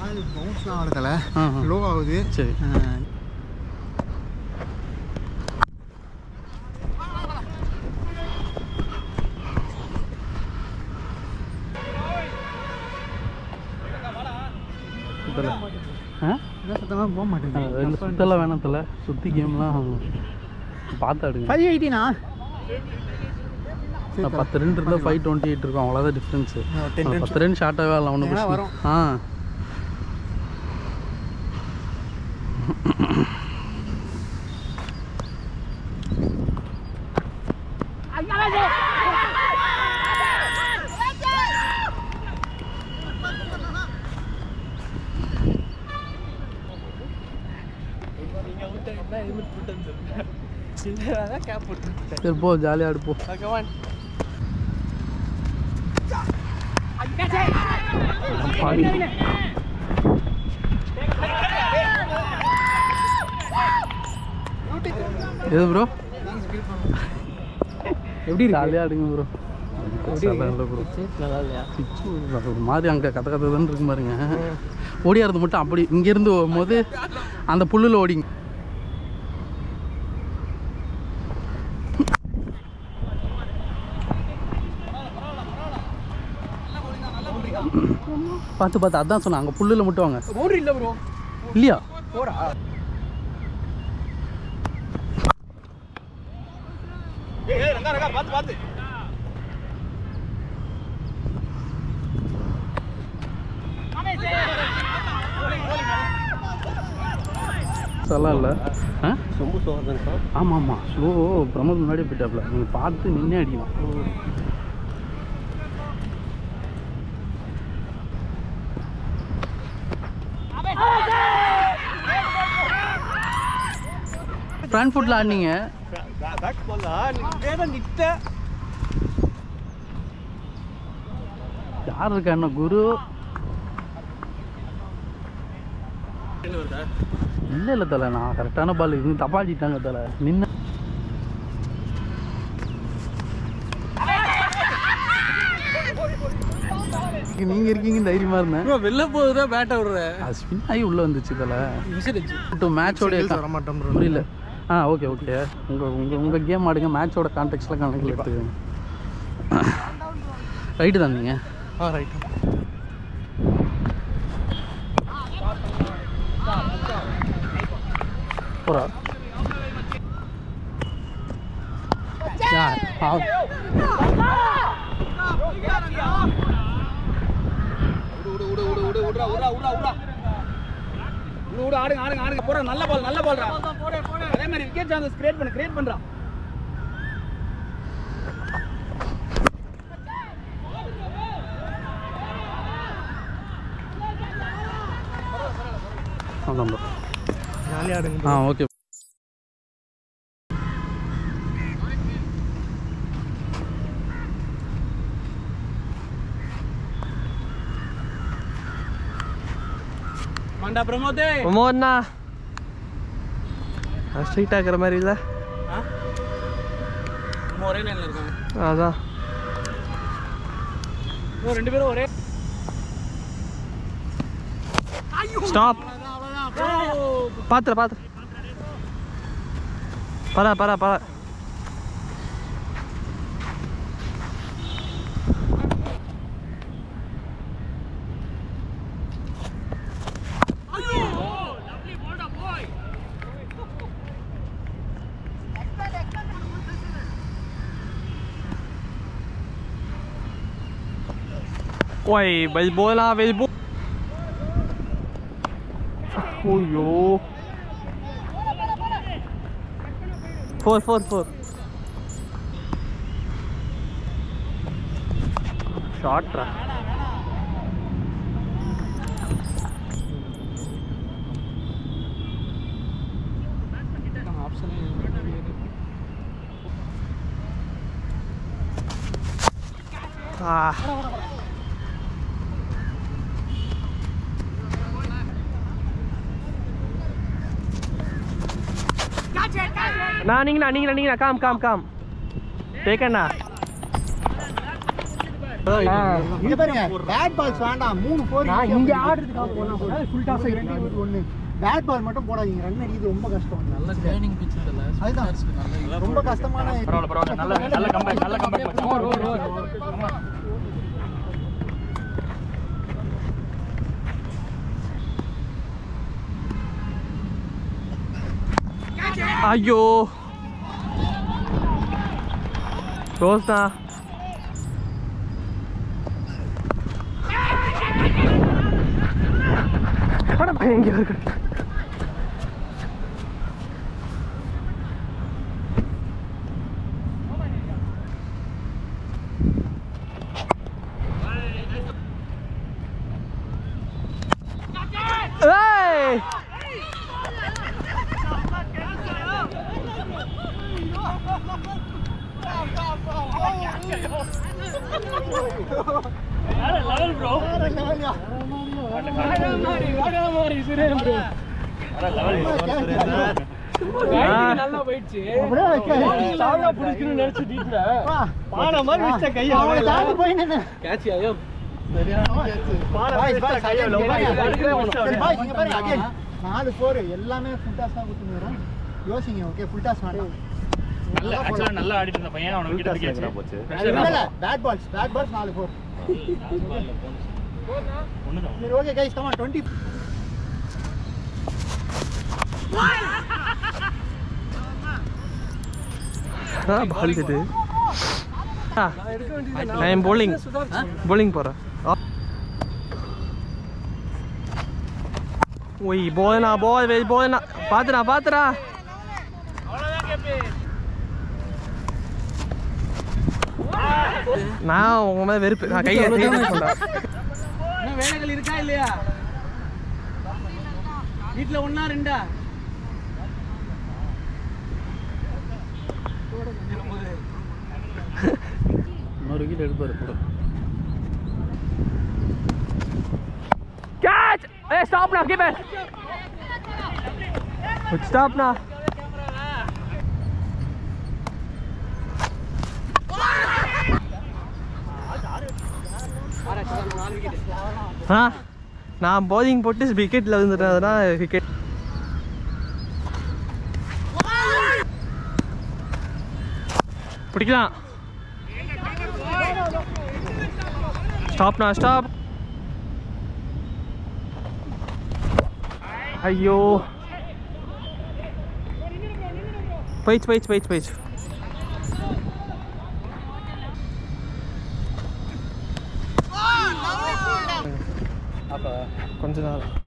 பால் பவுன்ஸ்லாம் ஆடுதல low ஆகுது. சரி சுத்தமாக போக மாட்டேங்குது. சுத்தலாம் வேணாத்துல சுற்றி கேம்லாம் பார்த்து ஆடுங்க. 580ண்ணா 10 ரன் இருந்தால் 528 இருக்கும், அவ்வளோதான் டிஃப்ரென்ஸு. 10 ரன் ஷார்ட்டாகவே இல்லை ஒன்று வரும். சரி போ, ஜாலியாக ஆடு போ. எது ப்ரோ எப்படி ஜாலியாக ஆடுங்க ப்ரோ. ஒரு மாதிரி அங்கே கதை கதை இருக்கு பாருங்க. ஓடியாறது மட்டும் அப்படி இங்கேருந்து போகும்போது அந்த புல்லில் ஓடிங்க. பார்த்து பார்த்து அதான் சொன்னேன், அங்கே புல்லில் மட்டும் வாங்க. இல்லை ப்ரோ இல்லையா போடா பார்த்து சொல்லலாம் இல்லை. ரொம்ப சோதனை. ஆமாம் ஆமாம் ஸ்லோ. பிரமோத் முன்னாடியே போயிட்டாப்ல, நீங்கள் பார்த்து நின்னே அடிக்கலாம். ஃப்ரண்ட் ஃபுட்டில் ஆடினீங்க. யார் இருக்கா என்ன குரு? இல்லை இல்லை தலை, நான் கரெக்டான பால் இது தப்பாச்சிட்டாங்க தலை. நின்று நீங்கள் இருக்கீங்க தைரியமாக இருந்தேன். வெளில போகுதுதான் பேட்டை விடுற அது ஸ்பின் ஆகி உள்ளே வந்துச்சு தலை. மேட்சோட வர மாட்டோம் புரியல. ஓகே ஓகே, உங்கள் கேம் ஆடுங்க, மேட்சோட கான்டெக்ட்ஸில் கணக்கில் எடுத்துக்கோங்க. ரைட்டு தான் நீங்கள். ரைட்டு போகிறா. ஆடுங்க போற. நல்ல பால் அதே மாதிரி விக்கெட் சான்சஸ் கிரியேட் பண்றான். ஜாலியா ஆடுங்க. ஓகே. மண்டா பிரமோதே பிரமோத்னா ஸ்ட்ரைட் ஆக்குற மாதிரி இல்லை. ஒரே லைன்ல இருக்காங்க. அதான் ரெண்டு பேரும் ஒரே. ஸ்டாப். பாத்துற பரா. Ôi, baseball lah, baseball. Oh yo. 4. Shot ra. Nah, ning na, come. Take na. இங்க பாருங்க பேட் பால்ஸ் வேண்டாம் 3 4 நான் இங்க ஆடுறதுக்காக போனா ஃபுல் டாஸ் 1 பேட் பால் மட்டும் போடாதீங்க ரன் அடிக்கிறது ரொம்ப கஷ்டம் நல்ல ட்ரைனிங் பிட்ச் இல்ல அதுதான் ரொம்ப கஷ்டமான பரவாயில்ல நல்ல கம்பேக் ஐயோ ரோஸ்டா அட பயங்க இருக்கு ஏய் level bro நல்லா போயிடுச்சு சாவா புடிக்கணும்னு நினைச்சிட்டீங்க பான மாதிரி விட்ட கைய தாண்டி போய் நின்னு கேட்ச் ஐயோ பாய்ஸ் இங்க பாருங்க அகைன் 4 4 எல்லாமே ஃபுல் டாஸ் தான் குத்துறோம் யோசிங்க ஓகே ஃபுல் டாஸ் வேண்டாம் நல்ல ஆக்சுவலா நல்லா ஆடிட்டு இருந்த பையன் அவன விக்கெட் தூக்கியாச்சு போச்சு இல்ல பேட் பால்ஸ் 4 4 ஒண்ணுதான் சரி okay guys come on 20 ball இது I am bowling போறேன் ஓய் போல்னா போல்னா பாத்துடா அவ்வளவுதான் கேப்பே நான் உங்க மேல வெறுப்பு நான் கையை சொல்றேன் இன்னும் வேலைகள் இருக்கா இல்லையா வீட்ல 1 2 இன்னொரு விக்கெட் எடுப்பாரு கூட Catch! Hey, stop now, keep it! Stop now. நான் bowling போட்டு விக்கெட்ல வந்துட்டேன்னா விக்கெட் பிடிக்கலாம் ஸ்டாப் now, stop. ஐயோ போயிடுச்சு அப்ப கொஞ்ச நாள்